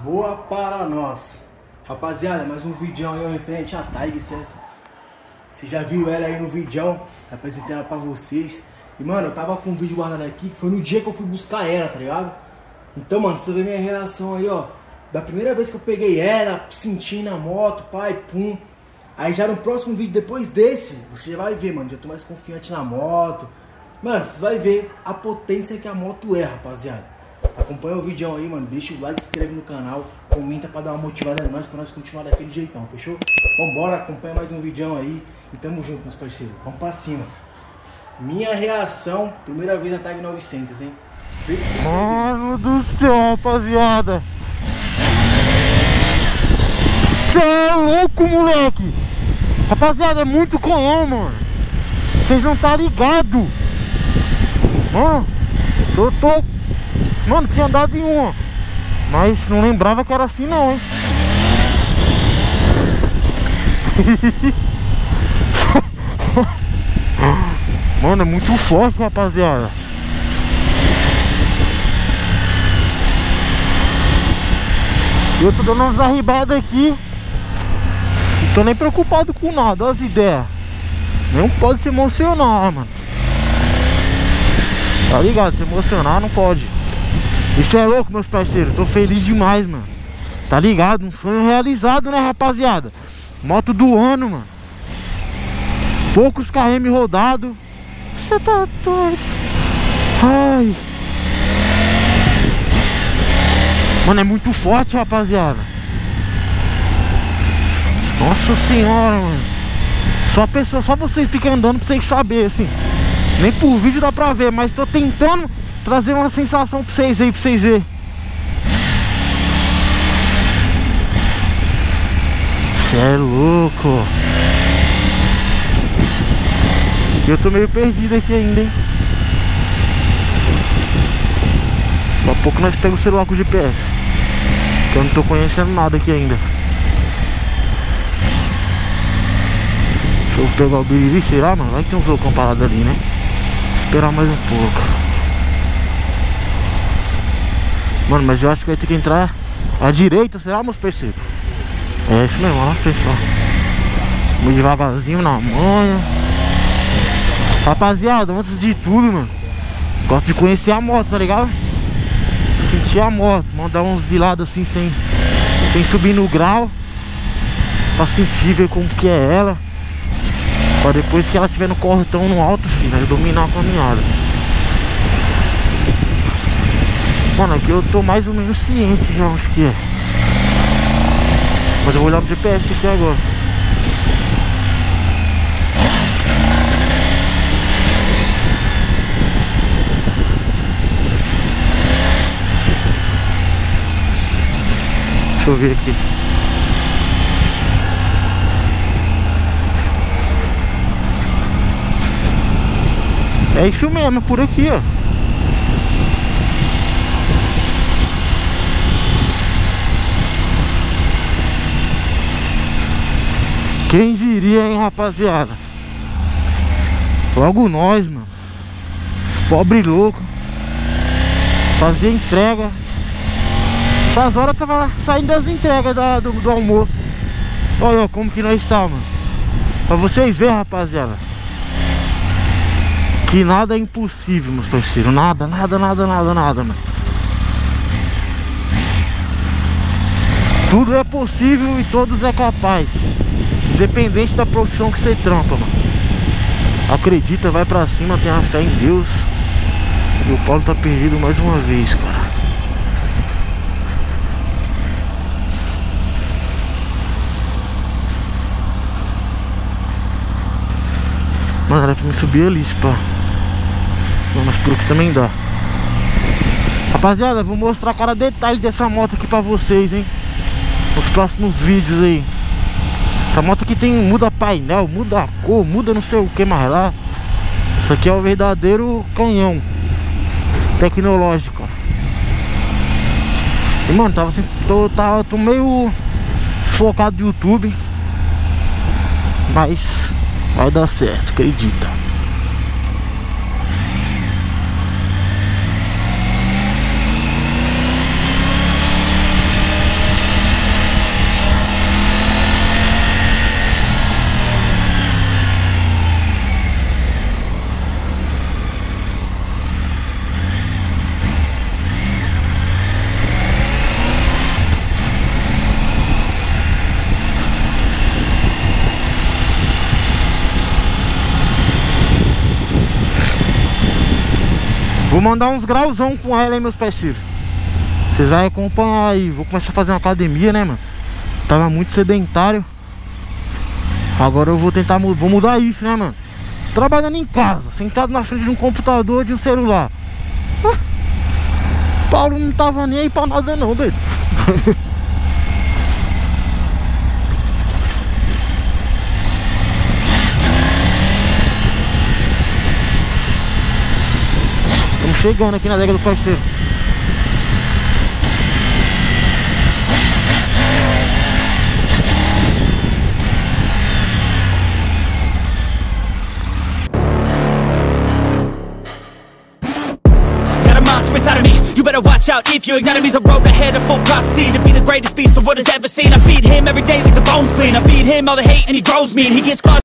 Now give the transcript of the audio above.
Boa para nós. Rapaziada, mais um vídeo aí referente a Taiga, certo? Você já viu ela aí no vídeo, apresentei ela pra vocês. E mano, eu tava com um vídeo guardado aqui, que foi no dia que eu fui buscar ela, tá ligado? Então mano, você vê minha relação aí, ó. Da primeira vez que eu peguei ela, senti na moto, pai, pum. Aí já no próximo vídeo, depois desse, você já vai ver, mano, já tô mais confiante na moto. Mano, você vai ver a potência que a moto é, rapaziada. Acompanha o vídeo aí, mano, deixa o like, se inscreve no canal, comenta pra dar uma motivada a nós, pra nós continuar daquele jeitão, fechou? Vambora, acompanha mais um vídeo aí e tamo junto, meus parceiros, vamos pra cima. Minha reação, primeira vez na Tag 900, hein? Mano do céu, rapaziada. Cê é louco, moleque. Rapaziada, é muito canhão, mano. Vocês não tá ligado. Mano, eu tô... Mano, tinha andado em uma, mas não lembrava que era assim não, hein. Mano, é muito forte, rapaziada. Eu tô dando umas arribadas aqui. Não tô nem preocupado com nada, olha as ideias. Não pode se emocionar, mano. Tá ligado? Se emocionar não pode. Isso é louco, meus parceiros. Tô feliz demais, mano. Tá ligado? Um sonho realizado, né, rapaziada? Moto do ano, mano. Poucos KM rodado. Você tá doido. Ai. Mano, é muito forte, rapaziada. Nossa senhora, mano. Só vocês ficam andando pra vocês saberem, assim. Nem por vídeo dá pra ver, mas tô tentando trazer uma sensação pra vocês aí, pra vocês verem. Cê é louco. Eu tô meio perdido aqui ainda, hein. Daqui a pouco nós pegamos o celular com o GPS, que eu não tô conhecendo nada aqui ainda. Deixa eu pegar o biriri, será, mano? Vai que tem um zocão parado ali, né? Esperar mais um pouco. Mano, mas eu acho que vai ter que entrar à direita, será, meus parceiros? É isso mesmo, ó, fechou. Vamos devagarzinho na manha. Rapaziada, antes de tudo, mano, gosto de conhecer a moto, tá ligado? Sentir a moto, mandar uns de lado assim, sem subir no grau, pra sentir, ver como que é ela, pra depois que ela tiver no cortão no alto, filho, aí dominar a caminhada. Mano, aqui eu tô mais ou menos ciente já onde que é. Mas eu vou olhar pro GPS aqui agora. Deixa eu ver aqui. É isso mesmo, é por aqui, ó. Quem diria, hein, rapaziada? Logo nós, mano. Pobre louco. Fazia entrega. Essas horas eu tava saindo das entregas do almoço. Olha como que nós estamos, mano. Pra vocês verem, rapaziada, que nada é impossível, meus parceiros. Nada, mano. Tudo é possível e todos é capaz. Independente da profissão que você trampa, mano. Acredita, vai pra cima, tenha fé em Deus. E o Paulo tá perdido mais uma vez, cara. Mano, era pra me subir ali, pá. Não, mas por aqui também dá. Rapaziada, vou mostrar cada detalhe dessa moto aqui pra vocês, hein, nos próximos vídeos aí. Essa moto aqui muda painel, muda a cor, muda não sei o que mais lá. Isso aqui é o verdadeiro canhão tecnológico. E mano, tô meio desfocado do YouTube, mas vai dar certo, acredita. Vou mandar uns grauzão com ela, hein, meus parceiros. Vocês vão acompanhar aí. Vou começar a fazer uma academia, né, mano? Tava muito sedentário. Agora eu vou tentar, vou mudar isso, né, mano? Trabalhando em casa, sentado na frente de um computador, de um celular. Paulo não tava nem aí pra nada não, doido. Estamos chegando aqui na adega do parceiro. Inside of me, you better watch out. If your enemy's a road ahead of full prophecy to be the greatest beast the world has ever seen. I feed him every day like the bones clean. I feed him all the hate and he grows me and he gets caught.